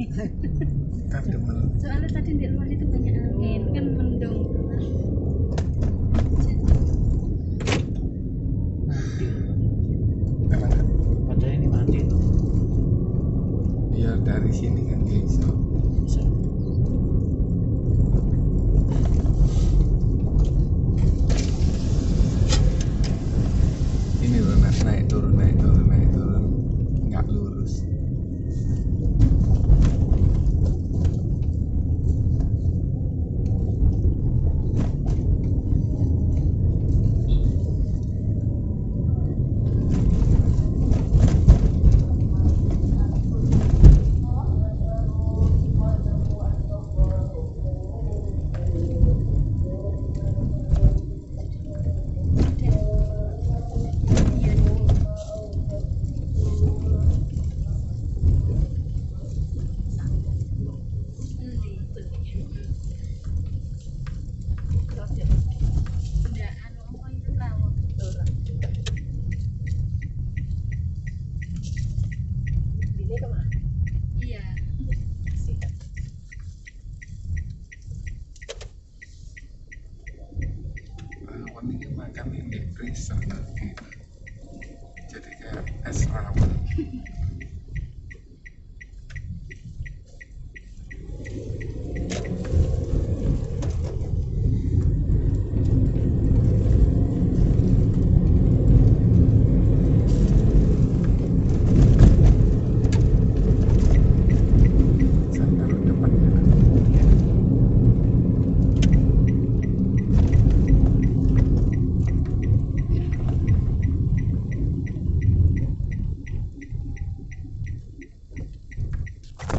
Kademel. Soalnya tadi di luar itu banyak angin kan mendung. Mati. Emang kan? Padahal ini mati tuh. Ya dari sini kan bisa. Bisa. Ini loh naik turun nggak lurus.